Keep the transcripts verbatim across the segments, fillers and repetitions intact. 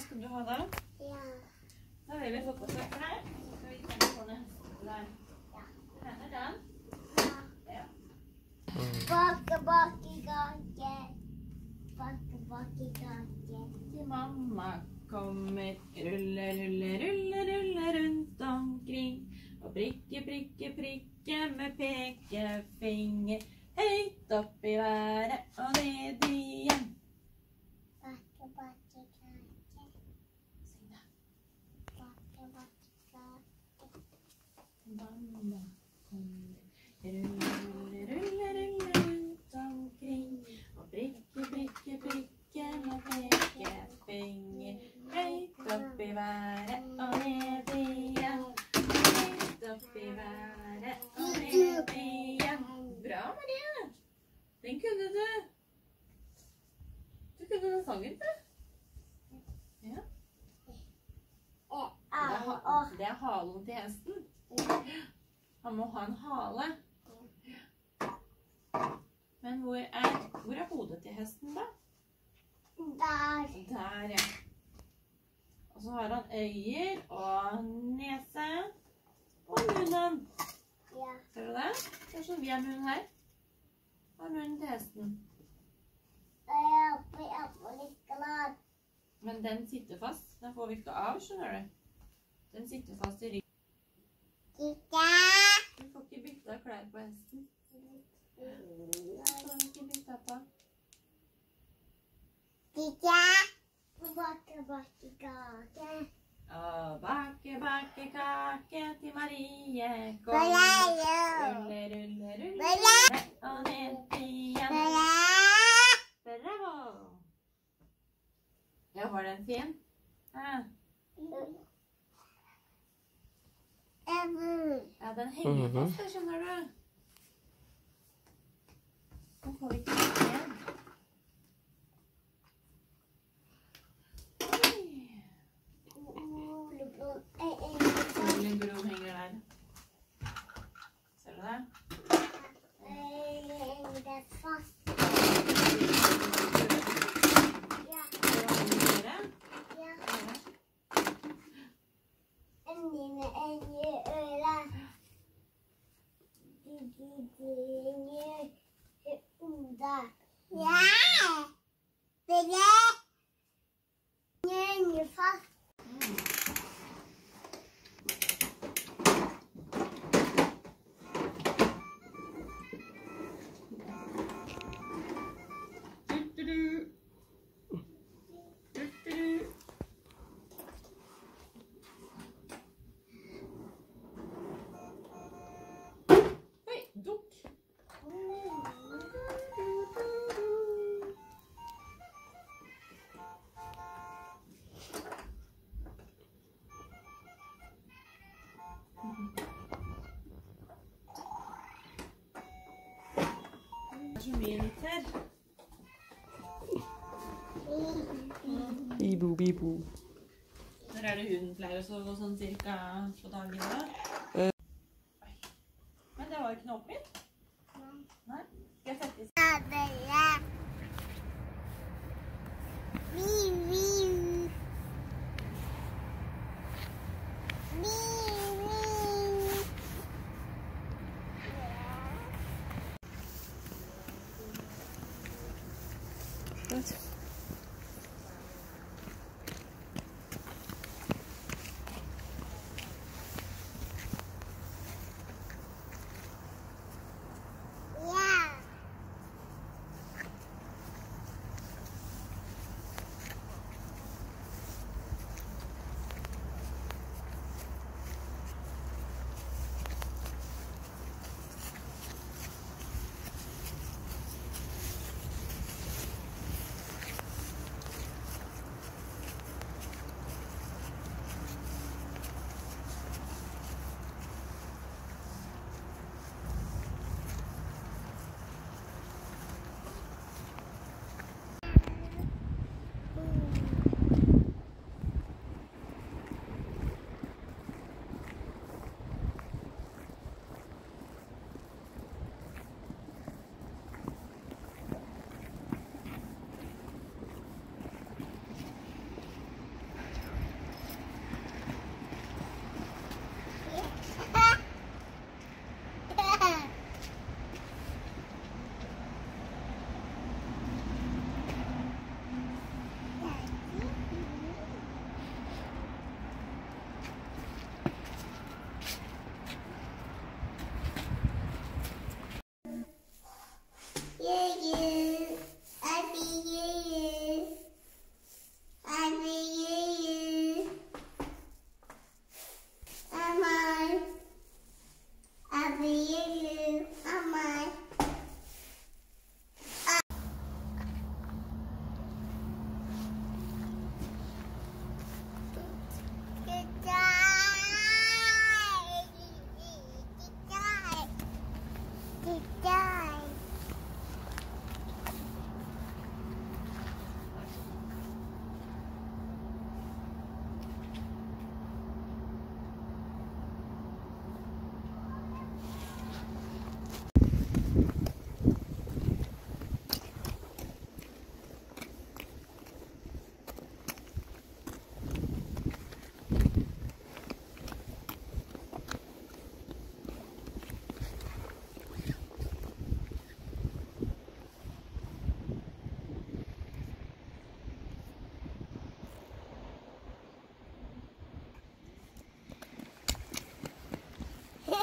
skal du ha da? Ja. Da har vi fått på seg klær. Så skal vi ta sånne der. Ja. Hender den? Ja. Bake, bake, kake. Bake, bake, kake. Til mamma kommer. Rulle, rulle, rulle, rulle rundt omkring. Og prikke, prikke, prikke med pekefinger. Høyt opp i været og ned igjen. Bake, bake, kake. Syng da. Bake, bake, kake. Mamma kommer. Rulle, rulle, rulle, rulle rundt omkring. Og prikke, prikke, prikke med pekefinger. Høyt opp i været og ned igjen. Høyt opp i været og ned igjen. Bra, Maria. Den kunne du. Du kunne den sangen, du. Ja. Det er, ha det er halen til hesten. Han må ha en hale. Men hvor er, hvor er hodet til hesten da? Der. Der, ja. Og så har han øyer og nese og munnen. Ja. Ser du det? Det er sånn vi har munn her. Hva er munnen til hesten? Jeg er oppe, jeg er oppe litt glad. Men den sitter fast. Den får vi ikke av, skjønner du. Den sitter fast i ryggen. Kikka. Du får ikke bytta klær på hesten. Du får ikke bytta på. Kikka. Bake, bake, kake. Og bake, bake kake til Marie. Kom. Rulle, Rulle, rulle, rulle. Og ned igjen. Bravo. Ja, var den fin? Ja. Ja, den henger fast, det skjønner du. Den får vi ikke ut igjen. Lillebro henger der. Ser du det? Det er fast. Ja. Ja. Endene ender øret. De, de, de, de, unda. Ja. Det er det. Fast. Så mye nytt her. Bibo, bibo. Når er det hunden pleier å sove sånn cirka på dagen da? Uh. Men det var ikke noe opp mitt? Nei. Skal jeg sette i stedet?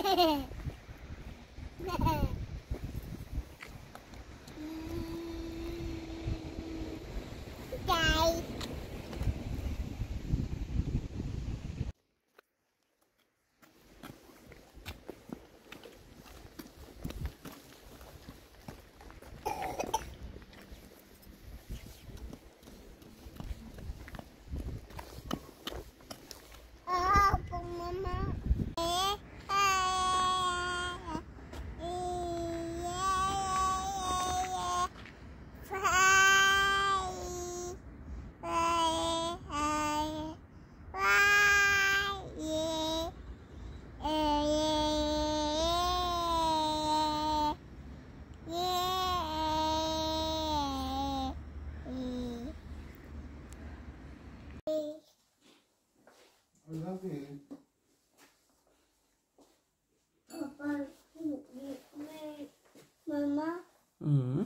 Mamma. Mm.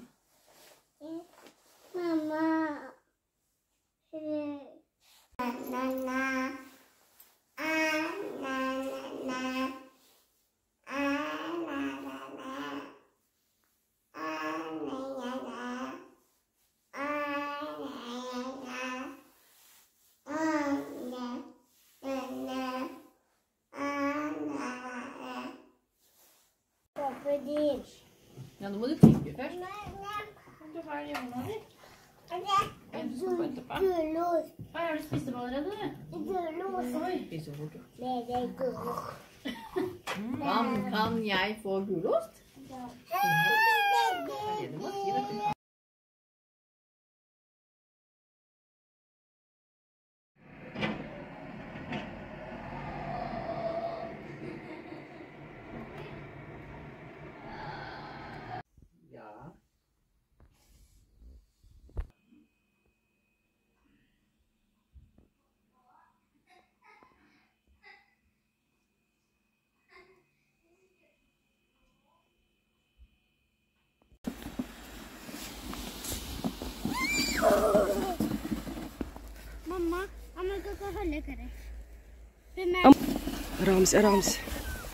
Mamma. Na na. Ah na na na. Ah na na na. Ah na na na. Ah na na na. Ah na na na. Ah na na. Pappa din. Ja, nå må du tenke først. Kom til ferdig hånda di. Jeg skal få etterpå. Gulost. Her har du spist opp allerede, du. Gulost. Oi, spis så fort, du. Med det gulost. Kan, kan jeg få gulost? Ja. Det er det du må si, vet du. Ja. Mamma, हम लोग को हल्ले करें फिर मैं आराम से आराम से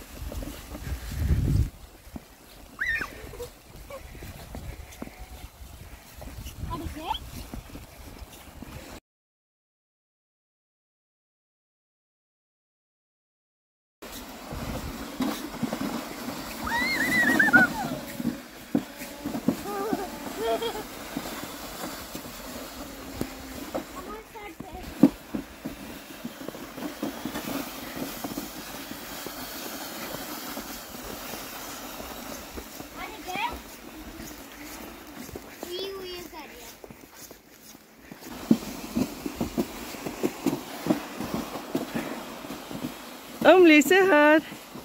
Om Lise her.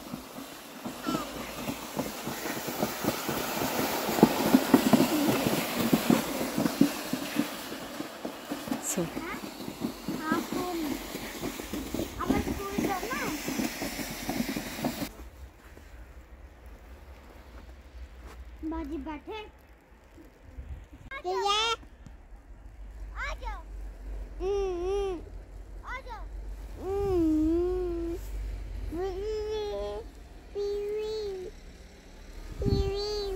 Så. बाजी बैठे ये आ जाओ हम्म आ जाओ हम्म PV PV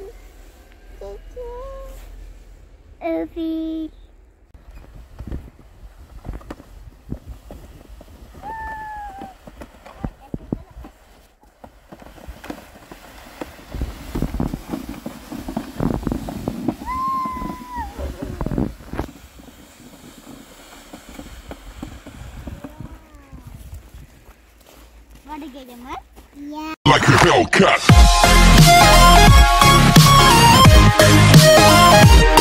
PV What a good one. Yeah. Like a Hellcat.